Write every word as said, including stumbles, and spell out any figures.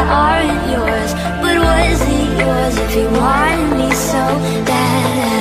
aren't yours. But was it yours if you wanted me so bad?